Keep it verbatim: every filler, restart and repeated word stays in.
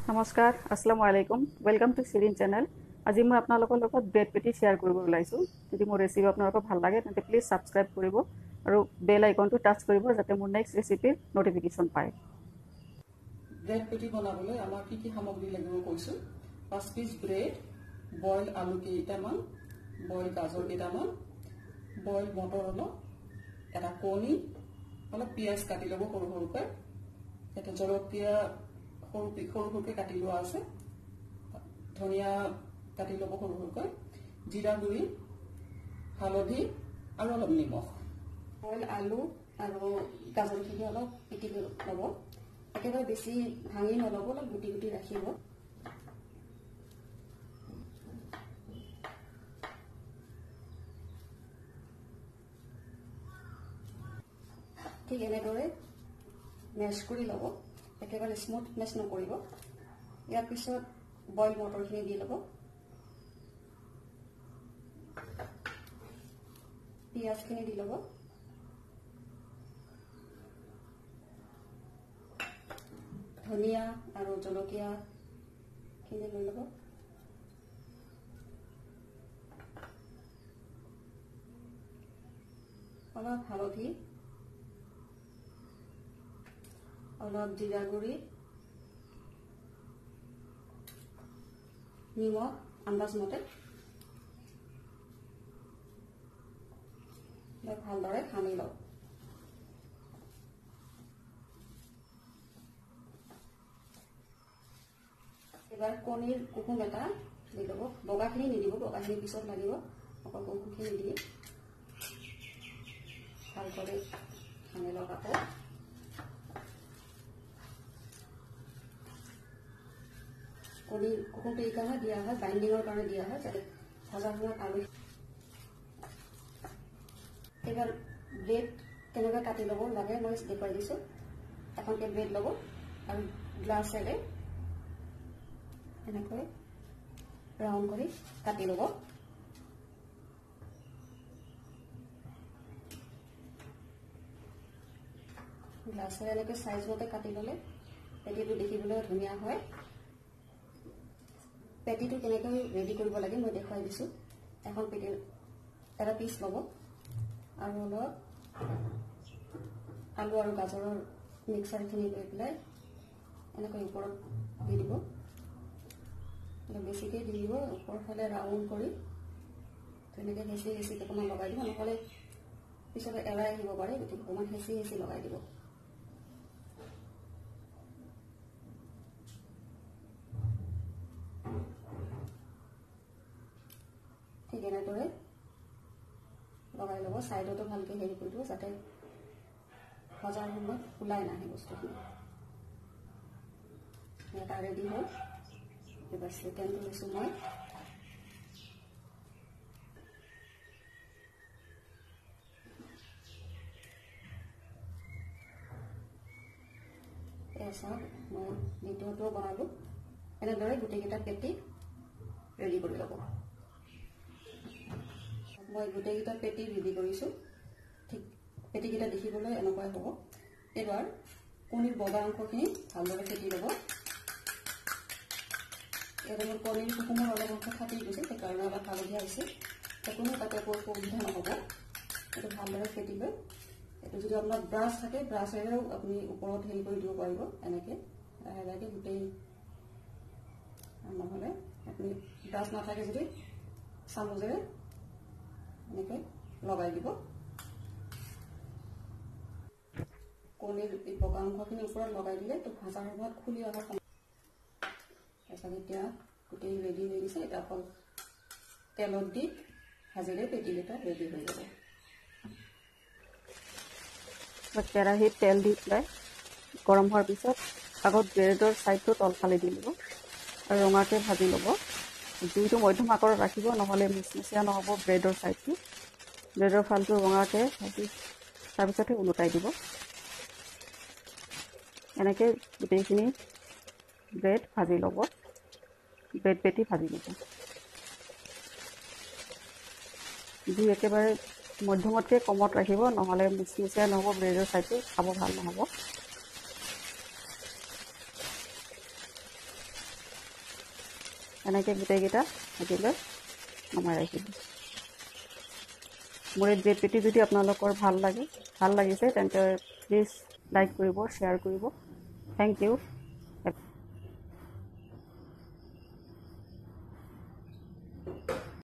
নমস্কাৰ আসসালামু আলাইকুম ওয়েলকাম টু সিরিন চ্যানেল আজি মই আপোনালোকৰ লগত ব্ৰেড পেটি শেয়াৰ কৰিব ওলাইছো যদি মোৰ ৰেচিপি আপোনালোকক ভাল লাগে তেন্তে প্লিজ সাবস্ক্ৰাইব কৰিব আৰু বেল আইকনটো টাচ কৰিব যাতে মোৰ নেক্সট ৰেচিপিৰ নোটিফিকেশন পায় ব্ৰেড পেটি বনাবলৈ আমাৰ কি কি সামগ্ৰী লাগিব কৈছো পাঁচ পিস ব্ৰেড বইল আলু কেইটামান বইল গাজৰ কেইটামান বইল মটৰ অলপ এটা কণী অলপ পিয়াজ কাটি ল'ব সৰু সৰুকৈ এটা জলকীয়া সৰু সৰু সৰুকৈ কাটি লোৱা আছে ধনিয়া কাটি ল'ব সৰু সৰুকৈ জিৰা গুড়ি হালধি আৰু অলপ নিমখ বইল আলু আৰু গাজৰখিনি অলপ পিটি ল'ব একেবাৰে বেছি ভাঙি নল'ব অলপ গুটি গুটি ৰাখিব ঠিক এনেদৰে মেছ কৰি ল'ব একেবাৰে স্মুথ মেছ নকৰিব ইয়াৰ পিছত বইল মটৰখিনি দি ল'ব পিঁয়াজখিনি দি ল'ব ধনিয়া আৰু জলকীয়াখিনি লৈ ল'ব অলপ হালধি অলপ জিৰা গুড়ি নিমখ আন্দাজ মতে ভালদৰে সানি লওক এবাৰ কণীৰ কুহুম এটা দি ল'ব বগাখিনি নিদিব বগাখিনি পিছত লাগিব অকল কুহুমখিনি দিয়ে ভালদৰে সানি লওক আকৌ কণী কুকুমটো এই কাৰণে দিয়া হয় বাইণ্ডিঙৰ কাৰণে দিয়া হয় যাতে ভজা সময়ত আলু এইবাৰ ব্ৰেড কেনেকৈ কাটি ল'ব লাগে মই দেখুৱাই দিছোঁ এখনকৈ ব্ৰেড ল'ব আৰু গ্লাছেৰে এনেকৈ ৰাউণ্ড কৰি কাটি ল'ব গ্লাছেৰে এনেকৈ চাইজ মতে কাটি ল'লে পেটিটো দেখিবলৈ ধুনীয়া হয় পেটিটো কেনেকৈ ৰেডি কৰিব লাগে মই দেখুৱাই দিছোঁ এখন পেটি এটা পিচ ল'ব আৰু অলপ আলু আৰু গাজৰৰ মিক্সাৰখিনি লৈ পেলাই এনেকৈ ওপৰত দি দিব অলপ বেছিকৈ দি দিব ওপৰৰ ফালে ৰাউণ্ড কৰি তেনেকৈ হেঁচি হেঁচি অকণমান লগাই দিব নহ'লে পিছতে এৰাই আহিব পাৰে গতিকে অকণমান হেঁচি হেঁচি লগাই দিব ঠিক এনেদৰে লগাই ল'ব ছাইডতো ভালকৈ হেৰি কৰি দিব যাতে ভজাৰ সময়ত ওলাই নাহে বস্তুখিনি এটা ৰেডি হ'ল এবাৰ ছেকেণ্ডটো লৈছোঁ মই এয়া চাওক মই দ্বিতীয়টো বনালোঁ এনেদৰে গোটেইকেইটা পেটি ৰেডি কৰি ল'ব মই গোটেইকেইটা পেটি ৰেডি কৰিছোঁ ঠিক পেটিকেইটা দেখিবলৈ এনেকুৱাই হ'ব এবাৰ কণীৰ বগা অংশখিনি ভালদৰে ফেটি ল'ব এবাৰ মোৰ কণীৰ কুকুমৰ অলপ অংশ ফাটি গৈছে সেইকাৰণে অলপ হালধীয়া হৈছে কোনো তাতে একো অসুবিধা নহ'ব এইটো ভালদৰে ফেটি লৈ এইটো যদি আপোনাৰ ব্ৰাছ থাকে ব্ৰাছেৰেও আপুনি ওপৰত হেৰি কৰি দিব পাৰিব এনেকৈ লাহে লাহেকৈ গোটেই নহ'লে আপুনি ব্ৰাছ নাথাকে যদি চামুচেৰে এনেকৈ লগাই দিব কণীৰ এই বগা অংশখিনি ওপৰত লগাই দিলে তো ভাজাৰ সময়ত খুলি অহাৰ সময় তাৰপিছত এতিয়া গোটেই ৰেডি হৈ গৈছে এতিয়া অকল তেলত দি ভাজিলে পেটিকেইটা ৰেডি হৈ যাব কেৰাহীত তেল দি পেলাই গৰম হোৱাৰ পিছত আগত ব্ৰেডৰ ছাইডটো তলফালে দি ল'ব আৰু ৰঙাকৈ ভাজি ল'ব জুইটো মধ্যম আকাৰত ৰাখিব নহ'লে মিচমিচিয়া নহ'ব ব্ৰেডৰ ছাইডটো ব্ৰেডৰ ফালটো ৰঙাকৈ ভাজি তাৰপিছতহে ওলোটাই দিব এনেকৈ গোটেইখিনি ব্ৰেড ভাজি ল'ব ব্ৰেড পেটি ভাজি ল'ব জুই একেবাৰে মধ্যমতকৈ কমত ৰাখিব নহ'লে মিচমিচিয়া নহ'ব ব্ৰেডৰ ছাইডটো খাব ভাল নহ'ব এনেকৈ গোটেইকেইটা ভাজি লৈ নমাই ৰাখিব। মোৰ এই ব্ৰেড পেটি যদি আপোনালোকৰ ভাল লাগে ভাল লাগিছে তেন্তে প্লিজ লাইক কৰিব, শ্বেয়াৰ কৰিব। Thank U.